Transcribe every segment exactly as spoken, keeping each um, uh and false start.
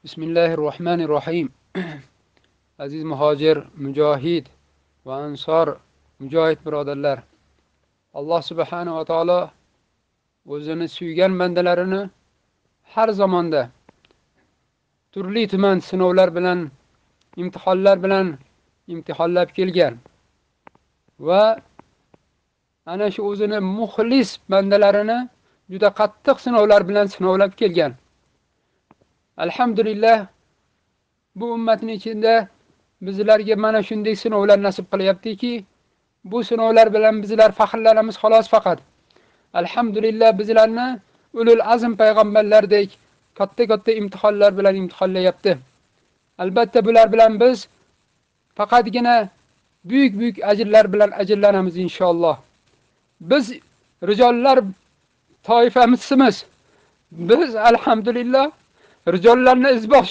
Bismillahirrahmanirrahim. Aziz muhojir, mujohid va ansor, mujohid birodarlar. Alloh subhanahu va taolo o'zini suygan bandalarini har zamonda turli tuman sinovlar bilan, imtihonlar bilan imtihonlab kelgan va ana shu o'zini muxlis bandalarini juda qattiq sinovlar bilan sinovlab kelgan. Alhamdulillah, bu ummatning ichida bizlarga mana shunday sinovlar nasib qilyaptiki, bu sinovlar bilan bizlar faxrlanamiz xolos faqat. Alhamdulillah, bizlarni ulul azm payg'ambarlardek katta-katta imtihonlar bilan imtihonlayapti. Albatta bular bilan biz faqatgina buyuk-buyuk ajrlar bilan ajrlanamiz inshaalloh. Biz rijollar toifamizmiz. Biz alhamdulillah rijollarni izbosh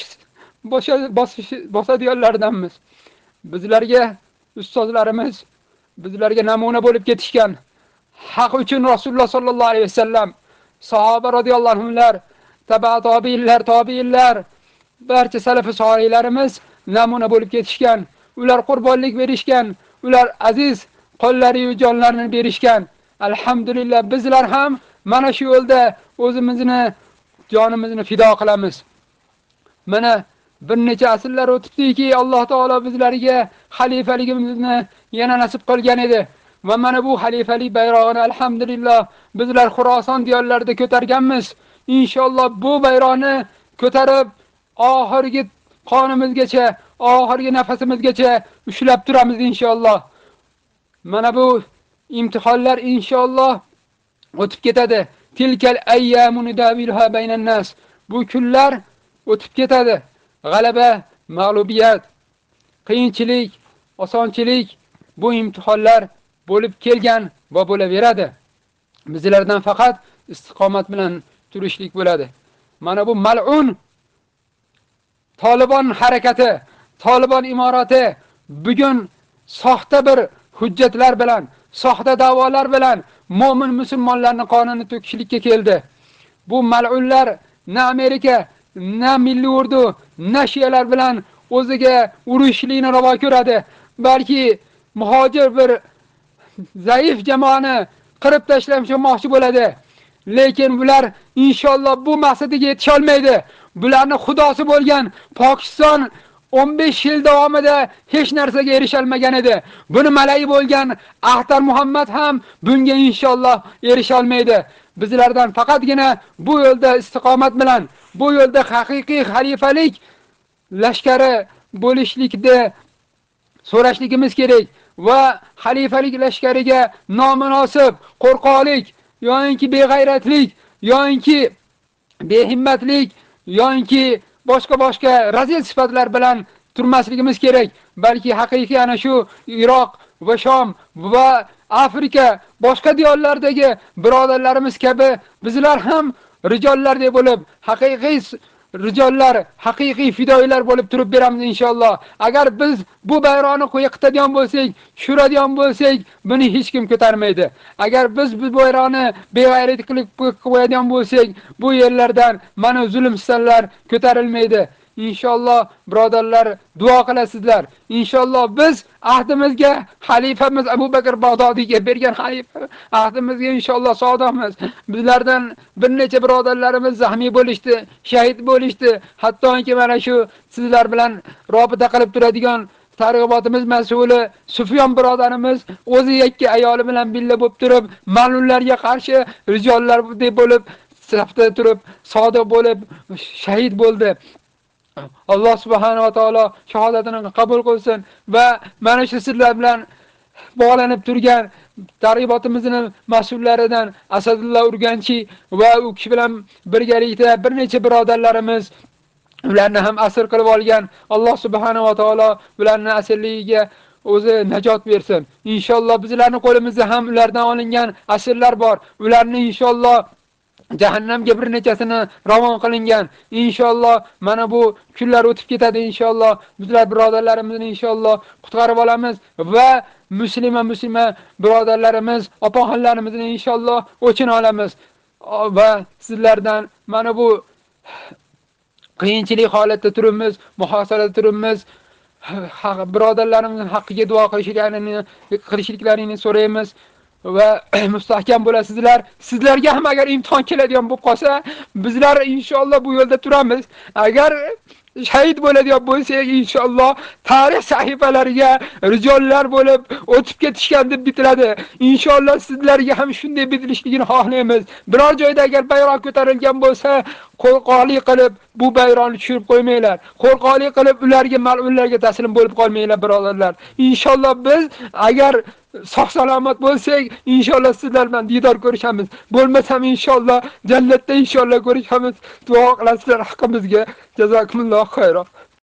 bosadiganlardanmiz. Bizlarga ustozlarimiz bizlarga namuna bo'lib ketishgan. Haq uchun Rasululloh sallallohu alayhi vasallam, sahoba radhiyallohu anhular, taba tobiinlar, tobiinlar, barcha salaf solihlarimiz namuna bo'lib ketishgan. Ular qurbonlik berishgan, ular aziz qo'llari va jonlarini berishgan. Alhamdulillah, bizlar ham mana shu yo'lda o'zimizni jonimizni fido qilamiz. Mana bir necha asrlar o'tibdiki, Alloh taolo bizlarga xalifaligimizni yana nasib qilgan edi. Va mana bu xalifalik bayrog'ini alhamdulillah bizlar Xuroson diyorlarida ko'targanmiz. Inshaalloh bu bayroqni ko'tarib oxirgi qonimizgacha, oxirgi nafasimizgacha ushlab turamiz inshaalloh. Mana bu imtihonlar inshaalloh o'tib ketadi. Tilkal ayyamun davilha baynan nas. Bu kunlar o'tib ketadi. G'alaba, mag'lubiyat, qiyinchilik, osonchilik bu imtihonlar bo'lib kelgan va bo'laveradi. Bizlardan faqat istiqomat bilan turishlik bo'ladi. Mana bu mal'un Taliban harakati, Taliban imorati bugun soxta bir hujjatlar bilan, soxta da'volar bilan mo'min musulmonlarning qonini to'kishlikka keldi. Bu mal'unlar na Amerika, na milliy ordu, na shiyalar bilan o'ziga urushlikni ravo ko'radi. Balki muhojir bir zaif jamoani qirib tashlashmoqchi bo'ladi. Lekin bular inshaalloh bu maqsadiga yetisha olmaydi. Bularning xudosi bo'lgan Pokiston o'n besh yil davomida hech narsaga erisha olmagan edi. Buni malai bo'lgan Ahtar Muhammad ham bunga inshaalloh erisha olmaydi. Bizlardan faqatgina bu yo'lda istiqomat bilan, bu yo'lda haqiqiy xalifalik lashkari bo'lishlikda so'rashligimiz kerak va xalifalik lashkariga nomunosib qo'rqoqlik yoki beg'ayratlik yoki behimmatlik yoki boshqa-boshqa razil sifatlar bilan turmasligimiz kerak. Balki haqiqiy ana shu Iroq va Shom va Afrika boshqa diyorlardagi birodarlarimiz kabi bizlar ham rijollardek bo'lib, haqiqiy rijollar, haqiqiy fidoilar bo'lib turib beramiz inshaalloh. Agar biz bu bayroqni qo'yqitadigan bo'lsak, tushiradigan bo'lsak, buni hech kim ko'tarmaydi. Agar biz bu bayroqni beg'ayrat qilib qo'yadigan bo'lsak, bu yerlardan mana zulm sitanlar ko'tarilmaydi. Inshaalloh birodarlar duo qilasizlar. Inshaalloh biz ahdimizga xalifamiz Abu Bakr Bag'dodiyga bergan xalifa ahdimizga inshaalloh sodiqmiz. Bizlardan bir necha birodarlarimiz zahmiy bo'lishdi, shahid bo'lishdi. Hattoki mana shu sizlar bilan robita qilib turadigan targ'ibotimiz mas'uli Sufyon birodarimiz o'zi yakka ayoli bilan billa bo'lib turib, ma'lumlarga qarshi rijollar deb bo'lib safda turib, sodiq bo'lib shahid bo'ldi. Alloh subhanahu va taolo shahodatini qabul qilsin va mana shu sizlar bilan bog'lanib turgan targ'ibotimizning mas'ullaridan Asadullah Urganchi va u kishi bilan birgalikda bir necha birodarlarimiz ularni ham asir qilib olgan. Alloh subhanahu va taolo ularni asirligiga o'zi najot bersin. Inshaalloh bizlarning qo'limizda ham ulardan olingan asirlar bor. Ularni inshaalloh jahannamga bir nechasini ravon qilingan. Inshaalloh mana bu kunlar o'tib ketadi inshaalloh. Bizlar birodarlarimizni inshaalloh qutqarib olamiz va muslima muslima birodarlarimiz, opaxonlarimizni inshaalloh o'chini olamiz. Va sizlardan mana bu qiyinchilik holatda turibmiz, muhosarada turibmiz. Birodarlarimizning haqqiga duo qilishliklarini qilishliklarini so'raymiz va mustahkam bo'lasizlar. Sizlarga ham agar imtihon keladigan bo'lib qolsa, bizlar inshaalloh bu yo'lda turamiz. Agar shahid bo'ladigan bo'lsak, inshaalloh tarix sahifalariga rijollar bo'lib o'tib ketishgan deb bitiladi. Inshaalloh sizlarga ham shunday bitilishligini xohlaymiz. Biror joyda agar bayroq ko'tarilgan bo'lsa, qo'rqoqlik qilib bu bayroqni tushirib qo'ymanglar. Qo'rqoqlik qilib ularga mal'unlarga taslim bo'lib qolmanglar, birodarlar. Inshaalloh biz agar sog' salomat bo'lsak, inshaalloh sizlar bilan diydor ko'rishamiz. Bo'lmasam inshaalloh jannatda inshaalloh ko'rishamiz. Duo qilasizlar haqqimizga. Jazakumulloh xayron.